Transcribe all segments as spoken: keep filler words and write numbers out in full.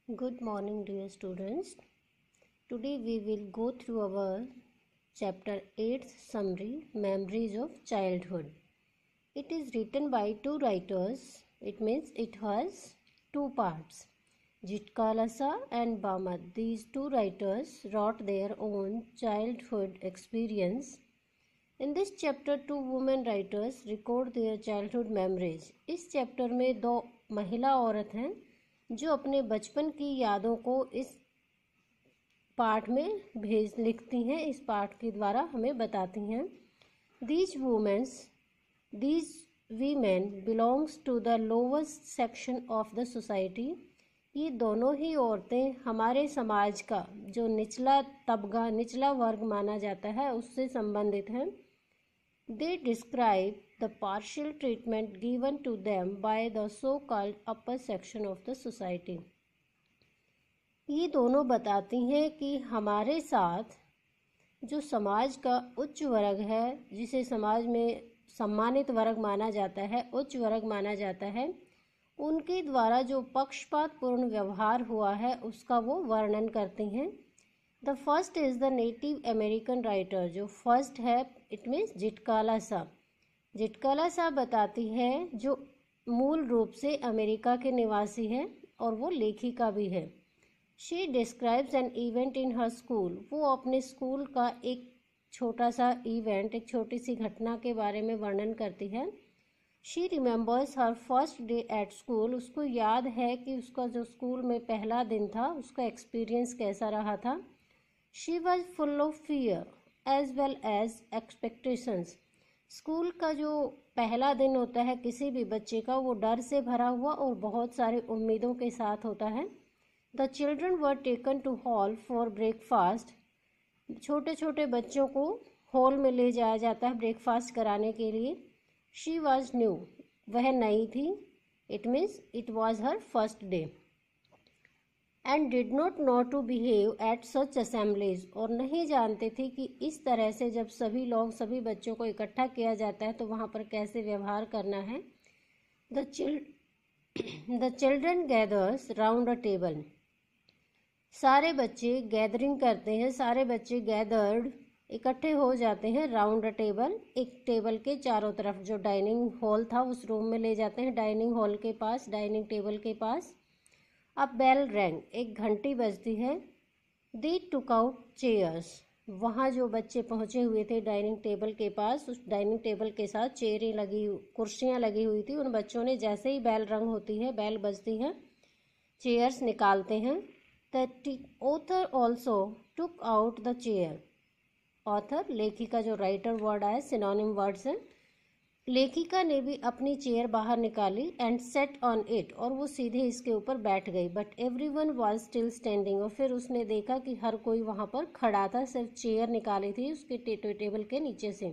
Good morning, dear students. Today we will go through our chapter eight summary, Memories of Childhood. It is written by two writers. It means it has two parts. Jitkalasa and Bamad. These two writers wrote their own childhood experience. In this chapter, two women writers record their childhood memories. इस chapter में दो महिला औरत हैं जो अपने बचपन की यादों को इस पाठ में भेज लिखती हैं, इस पाठ के द्वारा हमें बताती हैं. These women, these women belongs to the lowest section of the society. ये दोनों ही औरतें हमारे समाज का जो निचला तबका, निचला वर्ग माना जाता है, उससे संबंधित हैं. They describe the partial treatment given to them by the so-called upper section of the society. ये दोनों बताती हैं कि हमारे साथ जो समाज का उच्च वर्ग है, जिसे समाज में सम्मानित वर्ग माना जाता है, उच्च वर्ग माना जाता है, उनके द्वारा जो पक्षपातपूर्ण व्यवहार हुआ है उसका वो वर्णन करती हैं. The first is the Native American writer. जो फर्स्ट है इट मीन्स जिटकालासा. जिटकालासा बताती है जो मूल रूप से अमेरिका के निवासी है और वो लेखिका भी है. She describes an event in her school. वो अपने स्कूल का एक छोटा सा इवेंट, एक छोटी सी घटना के बारे में वर्णन करती है. She remembers her first day at school. उसको याद है कि उसका जो स्कूल में पहला दिन था उसका एक्सपीरियंस कैसा रहा था. She was full of fear as well as expectations. School का जो पहला दिन होता है किसी भी बच्चे का, वो डर से भरा हुआ और बहुत सारी उम्मीदों के साथ होता है. The children were taken to hall for breakfast. छोटे छोटे बच्चों को हॉल में ले जाया जाता है ब्रेकफास्ट कराने के लिए. She was new. वह नई थी. It means it was her first day. And did not know to behave at such assemblies. और नहीं जानते थे कि इस तरह से जब सभी लोग, सभी बच्चों को इकट्ठा किया जाता है तो वहाँ पर कैसे व्यवहार करना है. The child the children gathers round a table. सारे बच्चे गैदरिंग करते हैं, सारे बच्चे गैदर्ड इकट्ठे हो जाते हैं राउंड अ टेबल. एक टेबल के चारों तरफ जो डाइनिंग हॉल था उस रूम में ले जाते हैं. डाइनिंग हॉल के पास, डाइनिंग टेबल के पास अब बेल रैंग, एक घंटी बजती है. They took out chairs. वहाँ जो बच्चे पहुँचे हुए थे डाइनिंग टेबल के पास, उस डाइनिंग टेबल के साथ चेयरें लगी, कुर्सियाँ लगी हुई थी. उन बच्चों ने जैसे ही बेल रंग होती है, बेल बजती है, चेयर्स निकालते हैं. The author also took out the chair. Author, लेखिका, जो राइटर वर्ड आया सिनोनिम वर्ड से, लेखिका ने भी अपनी चेयर बाहर निकाली. And sat on it. और वो सीधे इसके ऊपर बैठ गई. But every one was still standing. और फिर उसने देखा कि हर कोई वहाँ पर खड़ा था, सिर्फ चेयर निकाली थी उसके टेबल के नीचे से.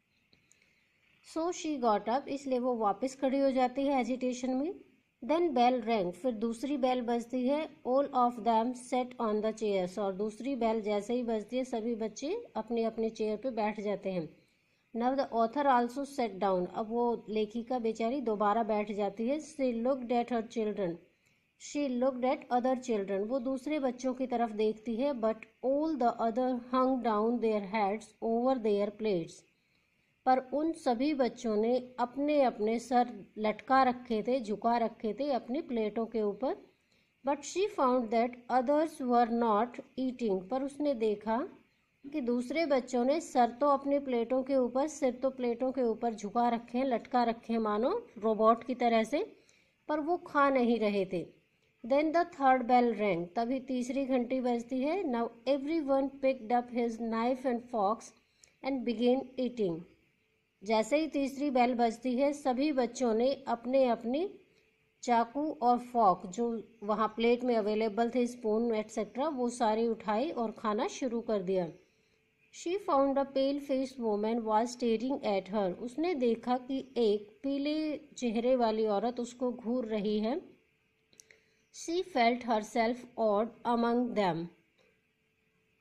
So she got up. इसलिए वो वापस खड़ी हो जाती है एजिटेशन में. Then bell rang. फिर दूसरी बेल बजती है. All of them sat on the chairs. और दूसरी बेल जैसे ही बजती है सभी बच्चे अपने अपने चेयर पे बैठ जाते हैं. Now the author also sat down. अब वो लेखिका बेचारी दोबारा बैठ जाती है. She looked at her children. She looked at other children. वो दूसरे बच्चों की तरफ देखती है. But all the other hung down their heads over their plates. पर उन सभी बच्चों ने अपने अपने सर लटका रखे थे, झुका रखे थे अपनी प्लेटों के ऊपर. But she found that others were not eating. पर उसने देखा कि दूसरे बच्चों ने सर तो अपने प्लेटों के ऊपर, सिर तो प्लेटों के ऊपर झुका रखे हैं, लटका रखे हैं मानो रोबोट की तरह से, पर वो खा नहीं रहे थे. Then the third bell rang. तभी तीसरी घंटी बजती है. Now every one picked up his knife and forks and began eating. जैसे ही तीसरी बेल बजती है सभी बच्चों ने अपने अपने चाकू और फॉक जो वहाँ प्लेट में अवेलेबल थे, स्पून एटसेट्रा, वो सारी उठाई और खाना शुरू कर दिया. She found a pale faced woman was staring at her. उसने देखा कि एक पीले चेहरे वाली औरत उसको घूर रही है. She felt herself odd among them.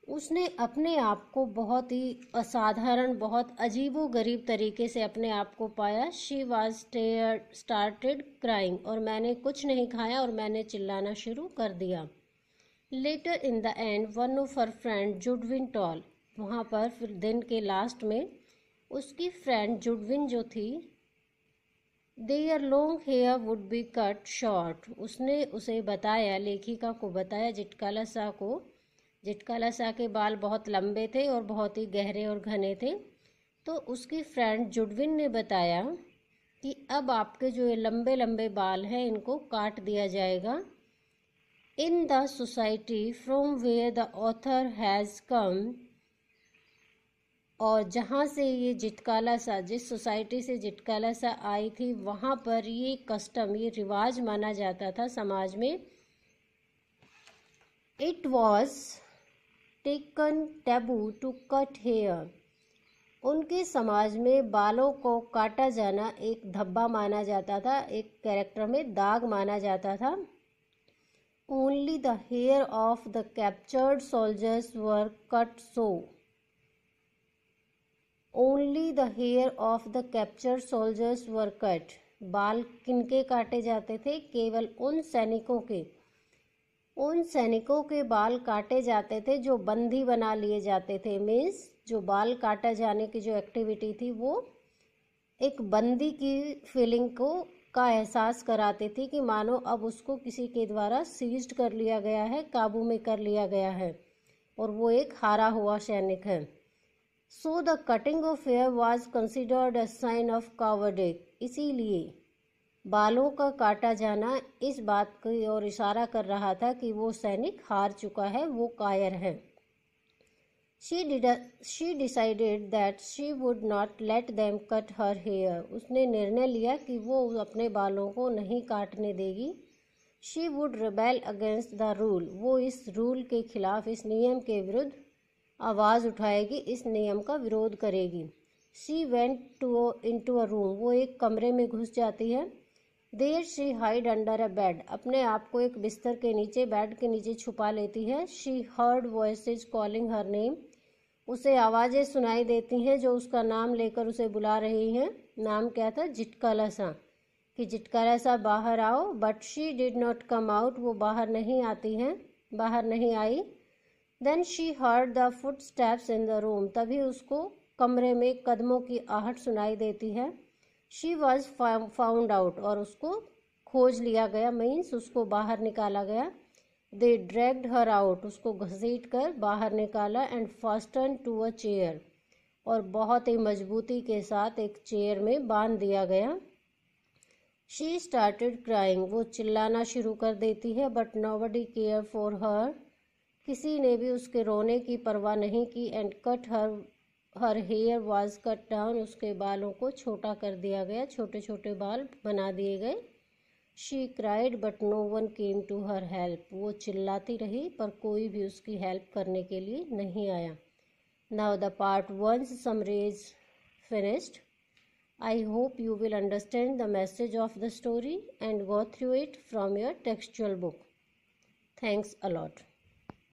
उसने अपने आप को बहुत ही असाधारण, बहुत अजीबोगरीब तरीके से अपने आप को पाया। शी वॉज स्टार्टेड क्राइंग, और मैंने कुछ नहीं खाया और मैंने चिल्लाना शुरू कर दिया। Later in the end one of her friend Judewin Tall, वहाँ पर फिर दिन के लास्ट में उसकी फ्रेंड जुडविन जो थी, their long hair would be cut short, उसने उसे बताया, लेखिका को बताया, जिटकालासा को, जिटकालासा के बाल बहुत लंबे थे और बहुत ही गहरे और घने थे। तो उसकी फ्रेंड जुडविन ने बताया कि अब आपके जो ये लंबे लंबे बाल हैं इनको काट दिया जाएगा। In the society from where the author has come, और जहाँ से ये जिटकालासा, जिस सोसाइटी से जिटकालासा आई थी, वहाँ पर ये कस्टम, ये रिवाज माना जाता था समाज में। It was taken taboo to cut hair, उनके समाज में बालों को काटा जाना एक धब्बा माना जाता था, एक कैरेक्टर में दाग माना जाता था। Only the hair of the captured soldiers were cut so, only the hair of the captured soldiers were cut, बाल किनके काटे जाते थे? केवल उन सैनिकों के, उन सैनिकों के बाल काटे जाते थे जो बंदी बना लिए जाते थे। मीन्स जो बाल काटा जाने की जो एक्टिविटी थी वो एक बंदी की फीलिंग को का एहसास कराती थी कि मानो अब उसको किसी के द्वारा सीज्ड कर लिया गया है, काबू में कर लिया गया है, और वो एक हारा हुआ सैनिक है। So the cutting of hair was considered a sign of cowardice, इसीलिए बालों का काटा जाना इस बात की ओर इशारा कर रहा था कि वो सैनिक हार चुका है, वो कायर है। She did a, she decided that she would not let them cut her hair, उसने निर्णय लिया कि वो अपने बालों को नहीं काटने देगी। She would rebel against the rule, वो इस रूल के खिलाफ, इस नियम के विरुद्ध आवाज़ उठाएगी, इस नियम का विरोध करेगी। She went to into a room, वो एक कमरे में घुस जाती है। There she hid under a bed, अपने आप को एक बिस्तर के नीचे, बेड के नीचे छुपा लेती है। She heard voices calling her name, उसे आवाज़ें सुनाई देती हैं जो उसका नाम लेकर उसे बुला रही हैं। नाम क्या था? जिटकालासा, कि जिटकालासा बाहर आओ। But she did not come out, वो बाहर नहीं आती हैं, बाहर नहीं आई। Then she heard the footsteps in the room, तभी उसको कमरे में कदमों की आहट सुनाई देती है। शी वॉज फाउंड आउट, और उसको खोज लिया गया, मीन्स उसको बाहर निकाला गया। दे ड्रैग्ड हर आउट, उसको घसीट कर बाहर निकाला। And fasten to a chair, और बहुत ही मजबूती के साथ एक चेयर में बांध दिया गया। शी स्टार्टेड क्राइंग, वो चिल्लाना शुरू कर देती है। But nobody care for her, किसी ने भी उसके रोने की परवाह नहीं की। And cut her her hair was cut down, उसके बालों को छोटा कर दिया गया, छोटे छोटे बाल बना दिए गए। She cried but no one came to her help, वो चिल्लाती रही पर कोई भी उसकी हेल्प करने के लिए नहीं आया। Now the part one summary is finished. I hope you will understand the message of the story and go through it from your textual book. Thanks a lot.